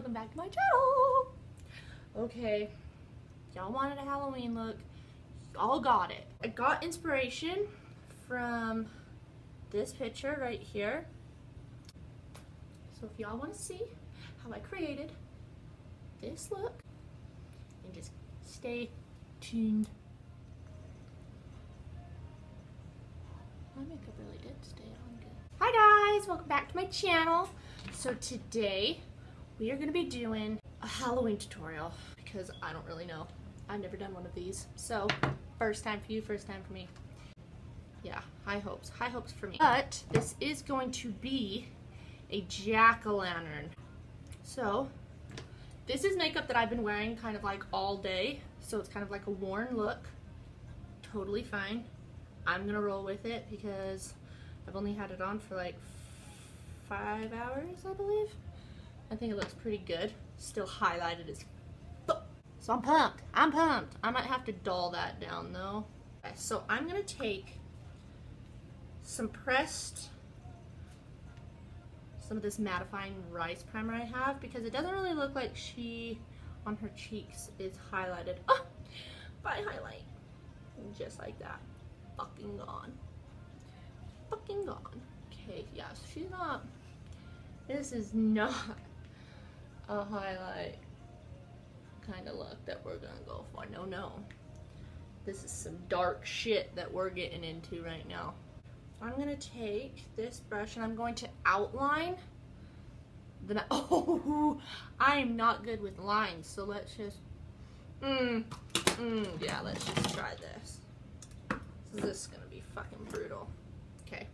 welcome back to my channel. Okay, y'all wanted a Halloween look, y'all got it. I got inspiration from this picture right here. So if y'all want to see how I created this look, and just stay tuned. My makeup really did stay on good. Hi guys, welcome back to my channel. So today we are going to be doing a Halloween tutorial because I don't really know. I've never done one of these. So first time for you, first time for me. Yeah, high hopes for me. But this is going to be a jack-o'-lantern. So this is makeup that I've been wearing kind of like all day. So it's kind of like a worn look. Totally fine. I'm gonna roll with it because I've only had it on for like 5 hours, I believe. I think it looks pretty good. Still highlighted as fuck. So I'm pumped. I might have to dull that down though. Okay, so I'm gonna take some of this mattifying rice primer I have because it doesn't really look like she on her cheeks is highlighted. Oh, by highlight. Just like that. Fucking gone. Fucking gone. Okay, yeah, so she's not. This is not a highlight kind of look that we're gonna go for. No, no. This is some dark shit that we're getting into right now. I'm gonna take this brush and I'm going to outline the. Oh, I am not good with lines, so let's just. Yeah, let's just try this. This is gonna be fucking brutal. Okay.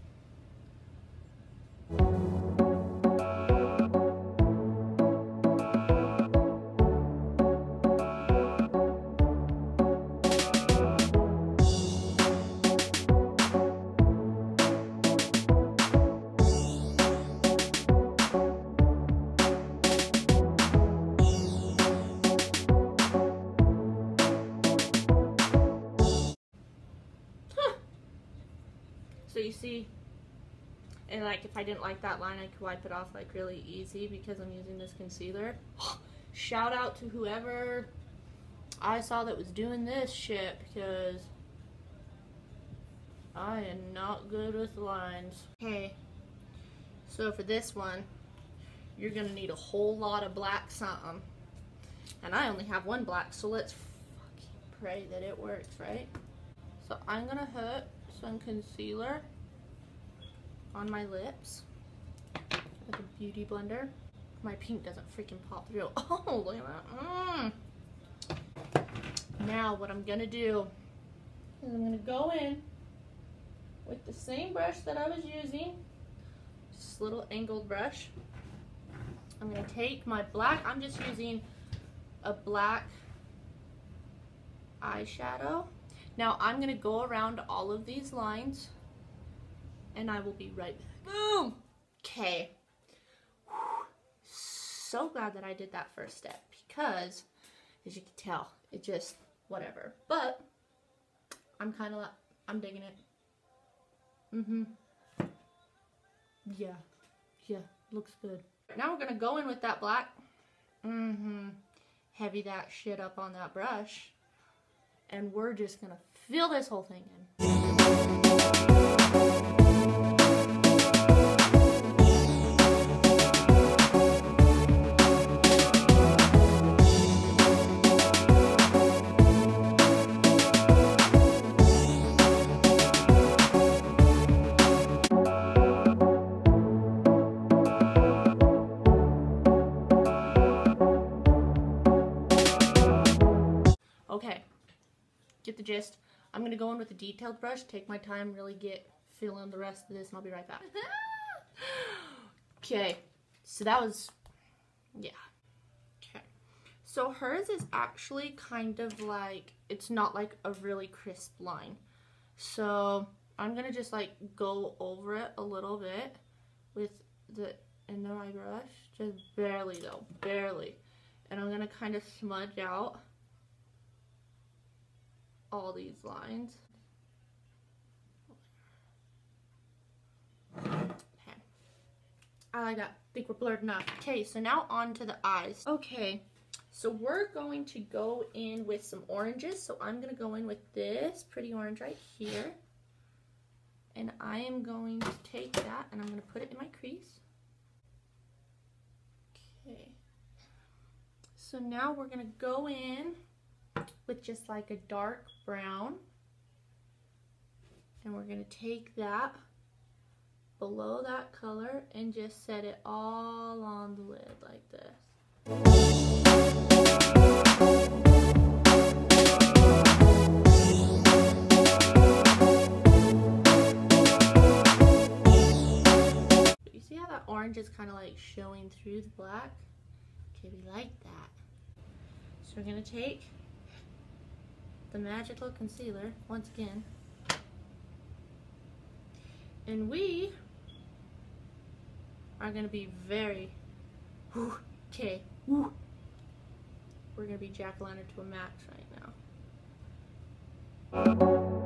So you see, and like if I didn't like that line, I could wipe it off like really easy because I'm using this concealer. Shout out to whoever I saw that was doing this shit because I am not good with lines. Okay, so for this one, you're gonna need a whole lot of black something. And I only have one black, so let's fucking pray that it works, right? So I'm gonna put some concealer on my lips with a beauty blender. My pink doesn't freaking pop through. Oh, look at that. Now what I'm gonna do is I'm gonna go in with the same brush that I was using, just a little angled brush. I'm gonna take my black, I'm just using a black eyeshadow. Now I'm gonna go around all of these lines and I will be right back. Boom! Okay. So glad that I did that first step because, as you can tell, it just, whatever. But, I'm digging it. Yeah, looks good. Now we're gonna go in with that black. Heavy that shit up on that brush. And we're just gonna fill this whole thing in. Okay. Get the gist. I'm gonna go in with a detailed brush, take my time, really fill in the rest of this, and I'll be right back. Okay, so that was, yeah. Okay, so hers is actually kind of like, it's not like a really crisp line. So I'm gonna just like go over it a little bit with the end of my brush, just barely though, barely. And I'm gonna kind of smudge out all these lines. Okay. I like that. I think we're blurred enough. Okay, so now on to the eyes. Okay, so we're going to go in with some oranges. So I'm going to go in with this pretty orange right here. And I am going to take that and I'm going to put it in my crease. Okay. So now we're going to go in with just like a dark brown. And we're going to take that below that color and just set it all on the lid like this. But you see how that orange is kind of like showing through the black? Okay, we like that. So we're going to take the magical concealer once again. And we are going to be very, okay, we're going to be jack-o'-lantern to a max right now.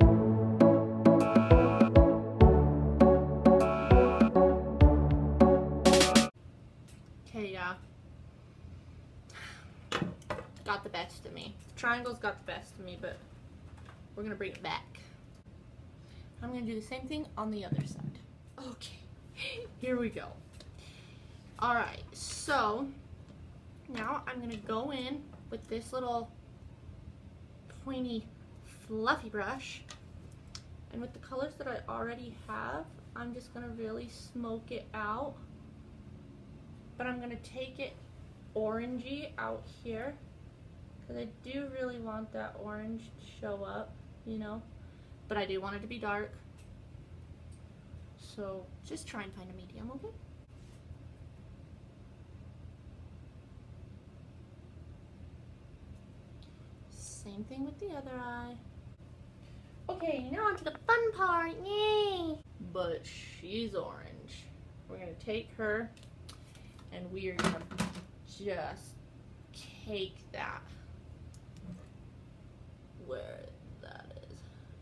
Okay, yeah. Got the best of me. Triangles got the best of me, but we're going to bring it back. I'm going to do the same thing on the other side. Okay, here we go. Alright, so now I'm going to go in with this little pointy fluffy brush. And with the colors that I already have, I'm just going to really smoke it out. But I'm going to take it orangey out here. Because I do really want that orange to show up, you know. But I do want it to be dark. So just try and find a medium, okay? Same thing with the other eye. Okay, now on to the fun part, yay! But she's orange. We're gonna take her and we are gonna just cake that where that is.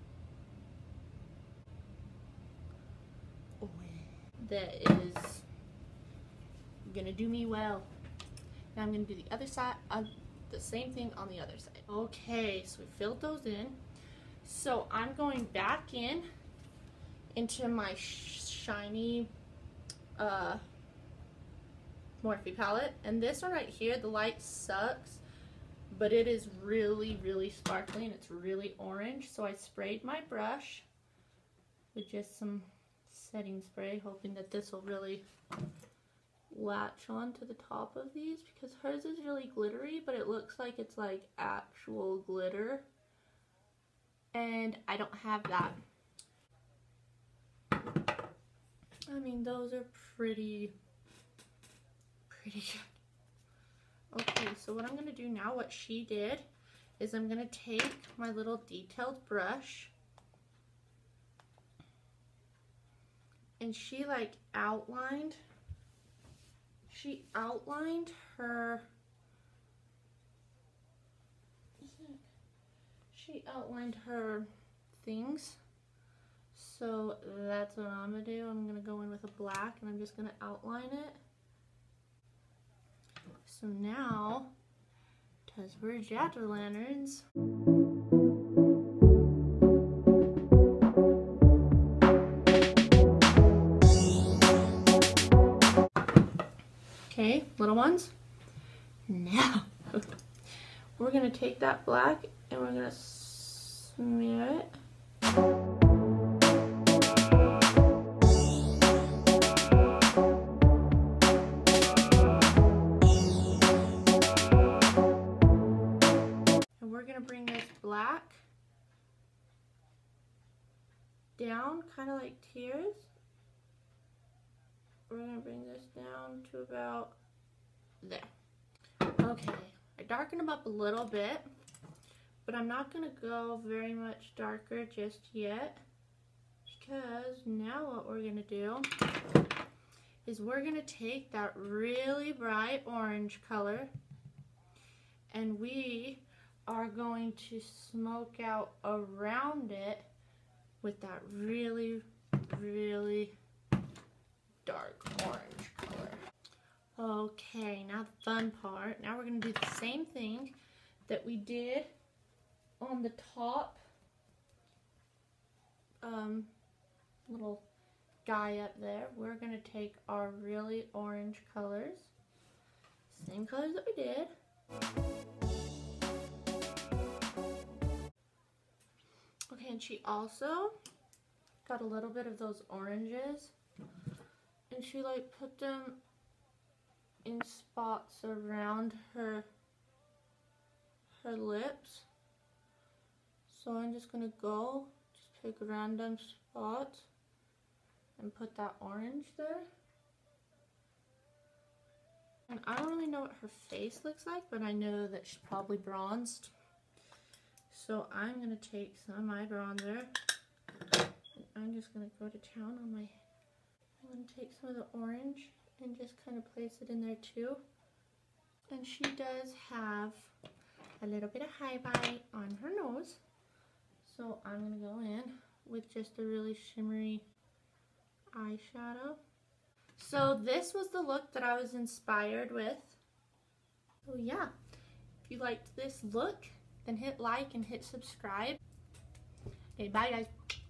Oh, that is gonna do me well. Now I'm gonna do the other side of the same thing on the other side. Okay, so we filled those in. So I'm going back into my shiny Morphe palette, and this one right here, the light sucks, but it is really, really sparkly and it's really orange. So I sprayed my brush with just some setting spray, hoping that this will really latch on to the top of these, because hers is really glittery, but it looks like it's like actual glitter, and I don't have that. I mean, those are pretty good. Okay, so what I'm going to do now, what she did, is I'm going to take my little detailed brush, and she like outlined her, things. So that's what I'm going to do. I'm going to go in with a black and I'm just going to outline it. So now, because we're jack-o'-lanterns, okay, little ones, now we're going to take that black and we're going to smear it. And we're going to bring this black down, kind of like tears. We're going to bring this down to about there. Okay, I darkened them up a little bit, but I'm not going to go very much darker just yet, because now what we're going to do is we're going to take that really bright orange color and we are going to smoke out around it with that really, really dark orange color. color. Okay, now the fun part. Now we're going to do the same thing that we did on the top little guy up there. We're going to take our really orange colors, same colors that we did. Okay, and she also got a little bit of those oranges, and she like put them in spots around her lips. So I'm just gonna just pick random spots and put that orange there. And I don't really know what her face looks like, but I know that she's probably bronzed. So I'm gonna take some of my bronzer, and I'm just gonna go to town on my, I'm gonna take some of the orange and just kind of place it in there too. And she does have a little bit of highlight on her nose. So I'm going to go in with just a really shimmery eyeshadow. So this was the look that I was inspired with. So yeah, if you liked this look, then hit like and hit subscribe. Okay, bye guys.